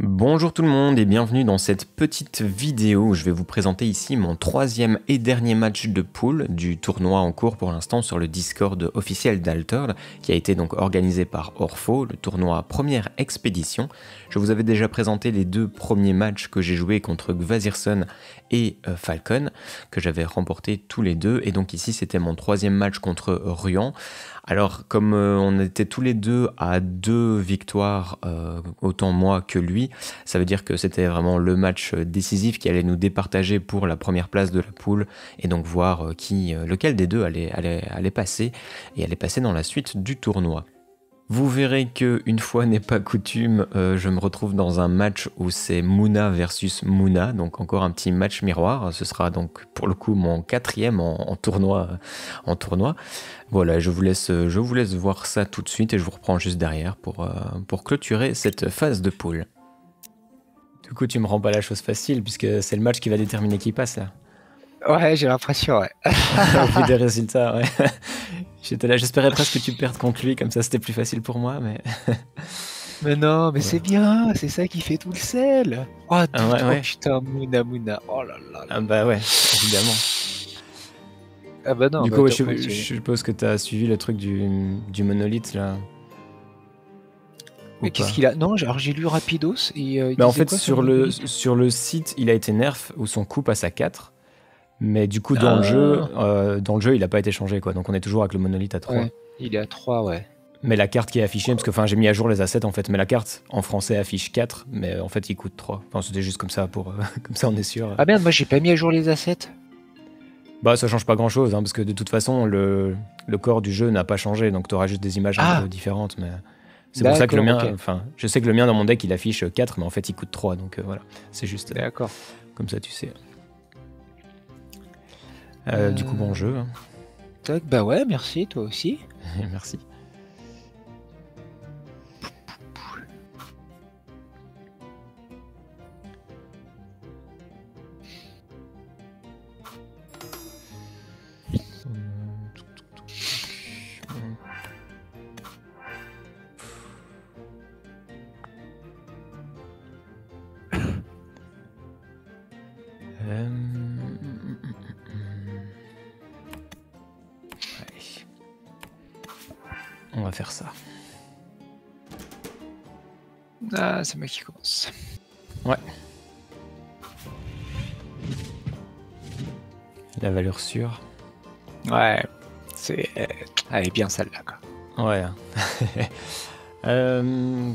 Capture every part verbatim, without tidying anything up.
Bonjour tout le monde et bienvenue dans cette petite vidéo où je vais vous présenter ici mon troisième et dernier match de pool du tournoi en cours pour l'instant sur le Discord officiel d'Alterd qui a été donc organisé par Orpho, le tournoi première expédition. Je vous avais déjà présenté les deux premiers matchs que j'ai joués contre Gvazirson et euh, Falcon que j'avais remporté tous les deux, et donc ici c'était mon troisième match contre Ruan. Alors comme euh, on était tous les deux à deux victoires, euh, autant moi que lui, ça veut dire que c'était vraiment le match décisif qui allait nous départager pour la première place de la poule et donc voir euh, qui, euh, lequel des deux allait, allait, allait passer et allait passer dans la suite du tournoi. Vous verrez que une fois n'est pas coutume, euh, je me retrouve dans un match où c'est Mouna versus Mouna, donc encore un petit match miroir. Ce sera donc pour le coup mon quatrième en, en tournoi, en tournoi. Voilà, je vous laisse, je vous laisse voir ça tout de suite et je vous reprends juste derrière pour, euh, pour clôturer cette phase de poule. Du coup, tu me rends pas la chose facile puisque c'est le match qui va déterminer qui passe là. Ouais, j'ai l'impression, ouais. Au vu des résultats, ouais. J'étais là, j'espérais presque que tu perdes contre lui, comme ça c'était plus facile pour moi, mais... Mais non, mais ouais. c'est bien, c'est ça qui fait tout le sel. Oh, doute, Ah ouais, ouais. oh putain, Mouna Mouna, oh là là. là. Ah bah ouais, évidemment. Ah bah non, Du bah, coup, top, je, ouais, je suppose que tu as suivi le truc du, du monolithe là. Mais qu'est-ce qu'il a? Non, alors j'ai lu Rapidos et euh, il bah, disait en fait, quoi sur le, sur le site, il a été nerf où son coup passe à quatre. Mais du coup, dans, ah. le jeu, euh, dans le jeu, il n'a pas été changé, quoi. Donc on est toujours avec le monolithe à trois. Ouais, il est à trois, ouais. Mais la carte qui est affichée, parce que enfin, j'ai mis à jour les assets en fait, mais la carte en français affiche quatre, mais en fait il coûte trois. Enfin, c'était juste comme ça, pour, euh, comme ça on est sûr. Ah merde, moi j'ai pas mis à jour les assets. Bah ça change pas grand chose, hein, parce que de toute façon le, le corps du jeu n'a pas changé, donc tu auras juste des images Ah. un peu différentes. Mais c'est pour ça que le mien, enfin, okay. Je sais que le mien dans mon deck il affiche quatre, mais en fait il coûte trois, donc euh, voilà, c'est juste. D'accord. Euh, comme ça tu sais. Euh, euh... Du coup, bon jeu. Toc, bah ouais, merci, toi aussi. Merci. On va faire ça. Ah, c'est moi qui commence. Ouais. La valeur sûre. Ouais, c'est... Elle est bien celle-là, quoi. Ouais. euh...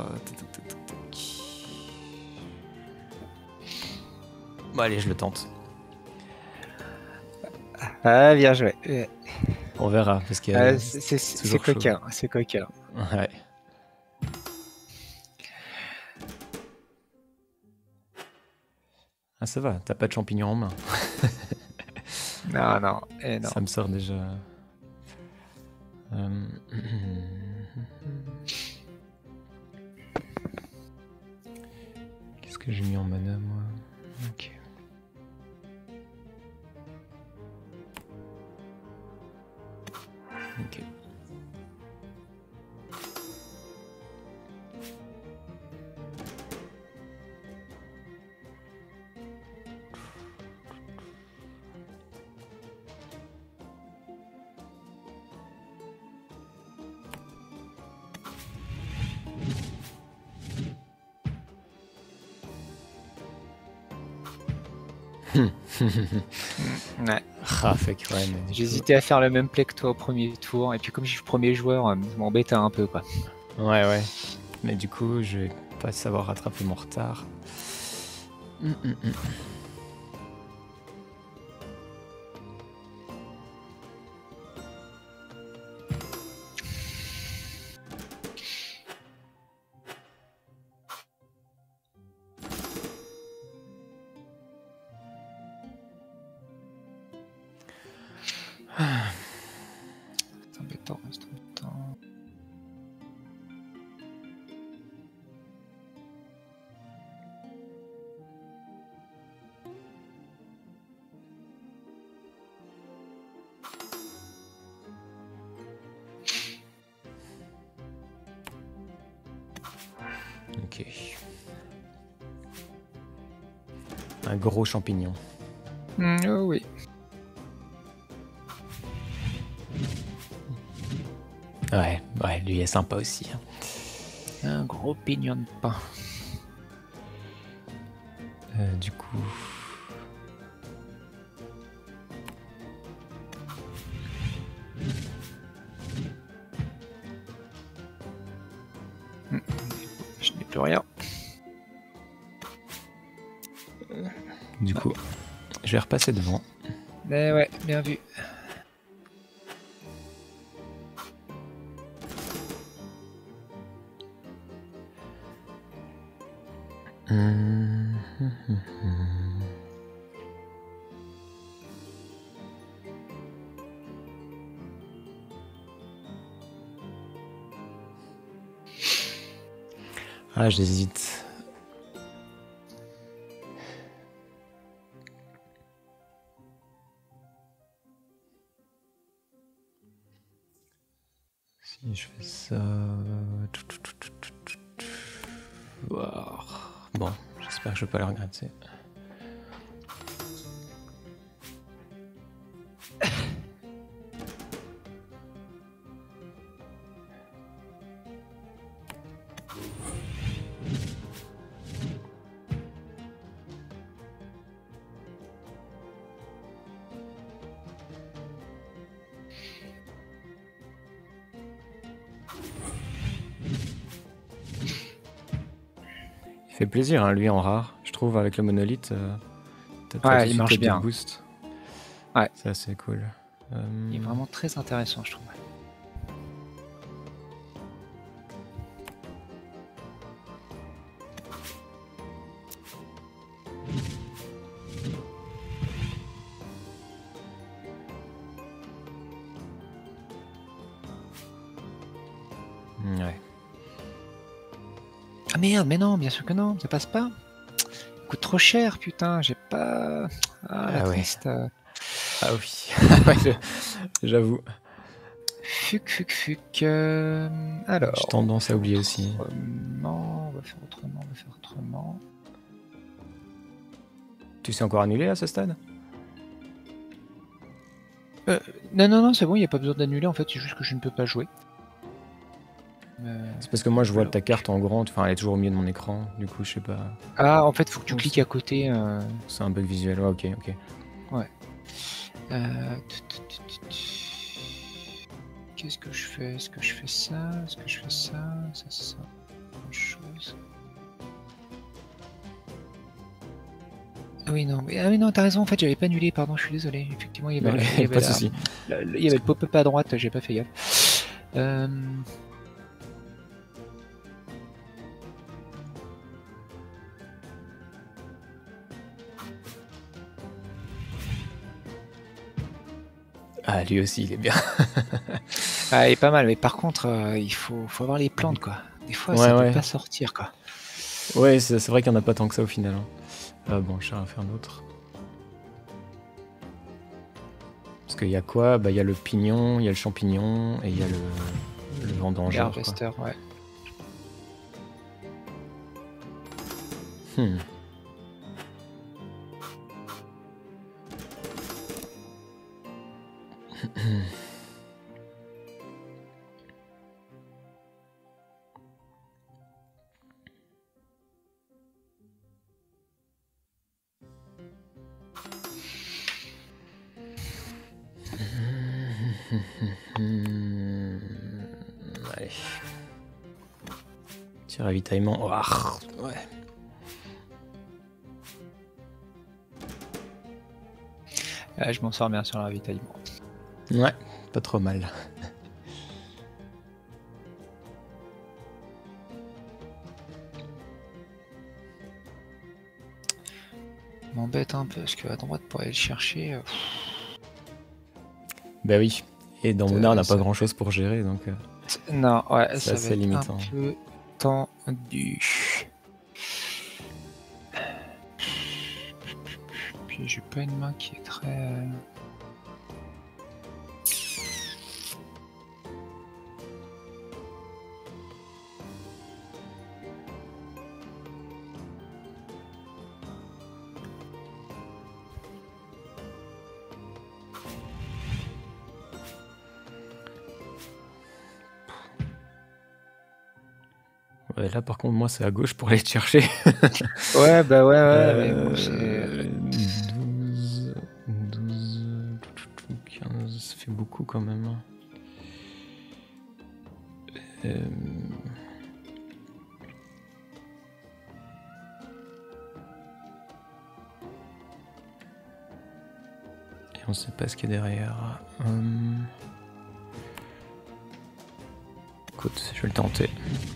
Bon, allez, je le tente. Ah, bien joué. On verra, parce que ah, c'est coquin, c'est coquin. Ouais. Ah, ça va, t'as pas de champignons en main. Non, non, eh non. Ça me sort déjà. Euh... Qu'est-ce que j'ai mis en mana, moi? Ok. Ok. Ouais. Ah, fait que ouais, j'hésitais à faire le même play que toi au premier tour, et puis comme je suis le premier joueur, ça m'embêtait un peu, quoi. Ouais, ouais. Mais du coup, je vais pas savoir rattraper mon retard. Mm -mm -mm. C'est embêtant, c'est embêtant. Ok. Un gros champignon. Mm, oh oui. Ouais, ouais, lui est sympa aussi. Hein. Un gros pignon de pain. Euh, du coup... Mm. Je n'ai plus rien. Du coup, je vais repasser devant. Mais ouais, bien vu. Hum, hum, hum, hum. Ah, j'hésite. Si je fais ça... Wow. Bon, j'espère que je vais pas le regretter. Il fait plaisir, hein, lui en rare. Je trouve avec le monolithe, euh, t'as t'as Ouais, tout de il suite marche tes bien. build boost. Ouais. Ça c'est cool. Euh, Il est vraiment très intéressant, je trouve. Ouais. Ah merde, mais non, bien sûr que non, ça passe pas. Il coûte trop cher, putain, j'ai pas... Ah, la Ah ouais. triste. euh. Ah oui. Ouais, je- J'avoue. Fuc, fuc, fuc. euh, Alors, J'ai on va tendance à faire oublier aussi. autrement, on va faire autrement, on va faire autrement. Tu sais encore annuler à ce stade? Euh, non, non, non, c'est bon, il n'y a pas besoin d'annuler, en fait, c'est juste que je ne peux pas jouer. Euh, C'est parce que moi je vois bloc. ta carte en grand, enfin elle est toujours au milieu de mon écran, du coup je sais pas. Ah, en fait, faut que tu Oh, cliques c'est- à côté. euh, C'est un bug visuel, ouais, ok, ok. euh, tut, tut, tut, tut, tut. Qu'est-ce que je fais? Est-ce que je fais ça? Est-ce que je fais ça? Ça, ça. Autre chose. Ah oui, non, mais, ah oui, non, t'as raison, en fait, j'avais pas annulé, pardon, je suis désolé. Effectivement, il y avait, Non, la- il y avait pas de la- soucis. la- il y avait le pop-up à droite, j'ai pas fait gaffe. Euh, Ah lui aussi il est bien. Ah, il est pas mal, mais par contre, euh, il faut, faut avoir les plantes, quoi. Des fois, Ouais, ça ouais. peut pas sortir, quoi. Ouais, c'est c'est vrai qu'il n'y en a pas tant que ça au final. Hein. Ah bon, je vais en faire un autre. Parce qu'il y a quoi? Bah il y a le pignon, il y a le champignon et il y a le, le vendangeur. quoi. Harvester, ouais. Hmm. Hmm. Allez. Petit ravitaillement. Oh, ah, ouais. Ah, je m'en sors bien sur le ravitaillement. Ouais, pas trop mal. M'embête un peu, parce que à droite, pour aller le chercher... euh, Bah oui. Et dans Euh, Monar, on n'a ça- pas grand chose pour gérer donc. euh, Non, ouais, C'est ça va assez être limitant. un peu tendu. Puis j'ai pas une main qui est très... euh, Ouais, là, par contre, moi, c'est à gauche pour aller te chercher. Ouais, bah ouais, ouais, Euh, mais bon, c'est... douze, douze, quinze, ça fait beaucoup quand même. Euh... Et on sait pas ce qu'il y a derrière. Hum... Écoute, je vais le tenter.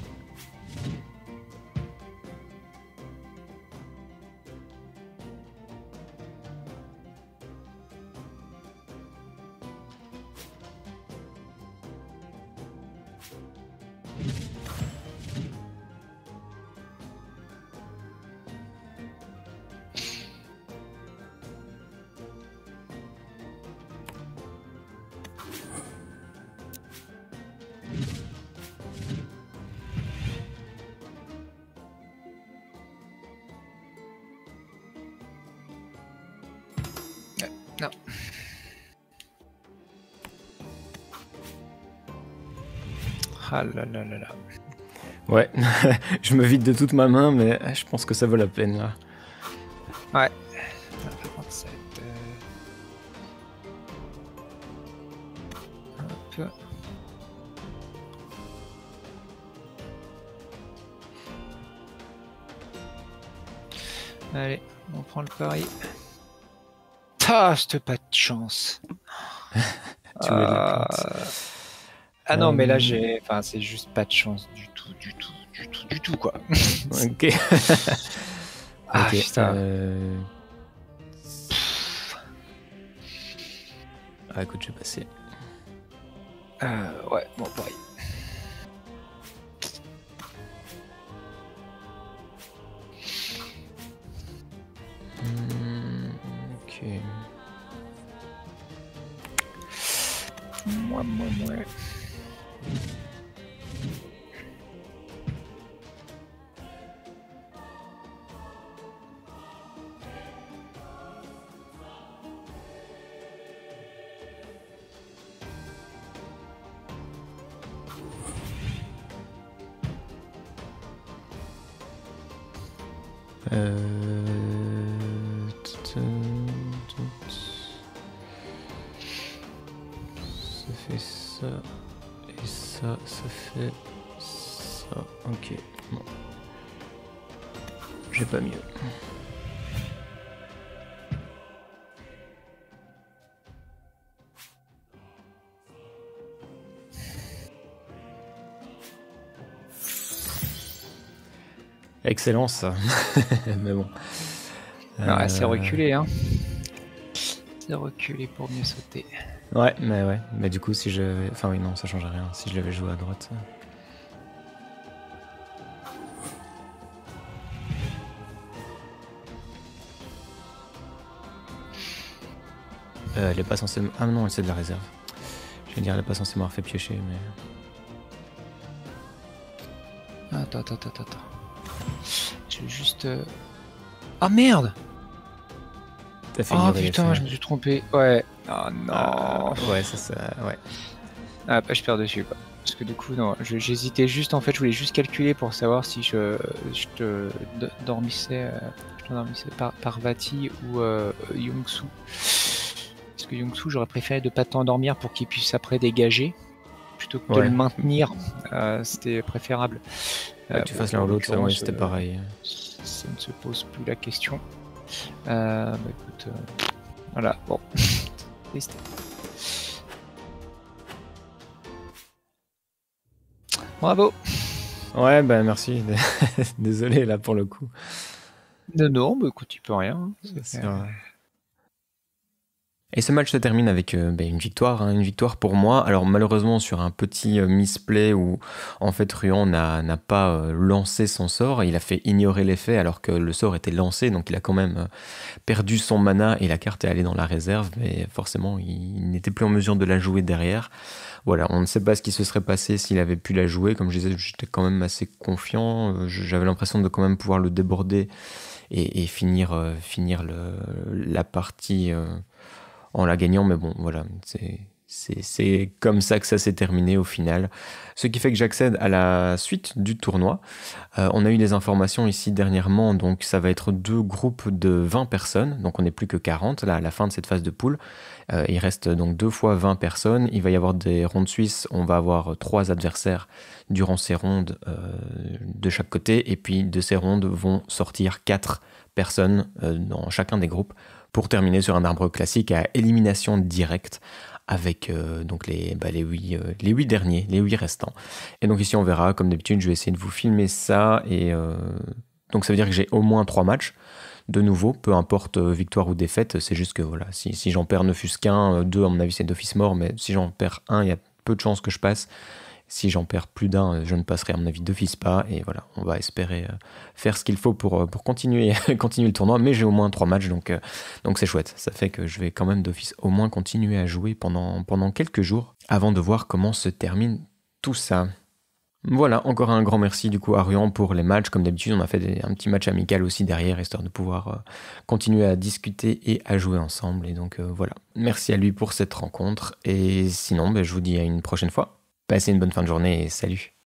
Non. Ah là là là là. Ouais, je me vide de toute ma main, mais je pense que ça vaut la peine là. Ouais. vingt-sept. Euh... Hop. Allez, on prend le pari. Ah, c'était pas de chance. Tu voulais de la plante. Euh... Ah non, euh... mais là, j'ai... Enfin, c'est juste pas de chance du tout, du tout, du tout, du tout, quoi. Ok. Ah, okay. putain. Euh... Ah, écoute, je vais passer. Euh, ouais, bon, pareil. Mmh, ok. Moi, moi, moi. Euh... Ça fait ça et ça, ça fait ça. Ok, bon. J'ai pas mieux. Excellent ça. Mais bon. Ah, euh... c'est reculé, hein. C'est reculé pour mieux sauter. Ouais, mais ouais. Mais du coup, si je... Enfin oui, non, ça change rien. Si je l'avais joué à droite... Euh, elle est pas censée... Ah non, c'est de la réserve. Je vais dire, elle est pas censée m'avoir fait piocher, mais... Attends, attends, attends, attends. Je vais juste... Ah oh, merde! T'as fait Oh putain, je me suis trompé. Ouais. Oh non. Ah, ouais, ça, ça... Ouais. Ah, bah, je perds dessus, quoi. Parce que du coup, non, j'hésitais juste, en fait, je voulais juste calculer pour savoir si je, je te dormissais, je te dormissais par, par Vati ou euh, Yongsu. Parce que Yongsu, j'aurais préféré de pas t'endormir pour qu'il puisse après dégager, plutôt que ouais. de le maintenir, euh, c'était préférable. Ouais, euh, que tu fasses l'un ou l'autre, ouais, c'était pareil. Ça ne se pose plus la question. Euh, bah écoute, euh, voilà, bon. Bravo. Ouais, bah merci. Désolé là pour le coup. Non, non, bah écoute, tu peux rien. C'est vrai. Et ce match se termine avec euh, bah, une victoire, hein, une victoire pour moi. Alors malheureusement sur un petit euh, misplay où en fait Ruan n'a pas euh, lancé son sort, il a fait ignorer l'effet alors que le sort était lancé, donc il a quand même euh, perdu son mana et la carte est allée dans la réserve, mais forcément il, il n'était plus en mesure de la jouer derrière. Voilà, on ne sait pas ce qui se serait passé s'il avait pu la jouer. Comme je disais, j'étais quand même assez confiant, j'avais l'impression de quand même pouvoir le déborder et, et finir, euh, finir le, la partie... Euh, en la gagnant, mais bon, voilà, c'est comme ça que ça s'est terminé au final. Ce qui fait que j'accède à la suite du tournoi. Euh, on a eu des informations ici dernièrement, donc ça va être deux groupes de vingt personnes, donc on n'est plus que quarante là à la fin de cette phase de poule. Euh, il reste donc deux fois vingt personnes. Il va y avoir des rondes suisses, on va avoir trois adversaires durant ces rondes euh, de chaque côté, et puis de ces rondes vont sortir quatre personnes euh, dans chacun des groupes pour terminer sur un arbre classique à élimination directe avec euh, donc les, bah, les, huit, euh, les huit derniers, les huit restants. Et donc ici on verra, comme d'habitude, je vais essayer de vous filmer ça, et euh, donc ça veut dire que j'ai au moins trois matchs, de nouveau, peu importe euh, victoire ou défaite, c'est juste que voilà, si, si j'en perds ne fût-ce qu'un, euh, deux à mon avis c'est d'office mort, mais si j'en perds un, il y a peu de chances que je passe. Si j'en perds plus d'un, je ne passerai à mon avis d'office pas, et voilà, on va espérer euh, faire ce qu'il faut pour, euh, pour continuer, continuer le tournoi, mais j'ai au moins trois matchs, donc euh, donc c'est chouette, ça fait que je vais quand même d'office au moins continuer à jouer pendant, pendant quelques jours, avant de voir comment se termine tout ça. Voilà, encore un grand merci du coup à Ruan pour les matchs, comme d'habitude on a fait des, un petit match amical aussi derrière, histoire de pouvoir euh, continuer à discuter et à jouer ensemble, et donc euh, voilà, merci à lui pour cette rencontre, et sinon ben, je vous dis à une prochaine fois. Passez une bonne fin de journée et salut.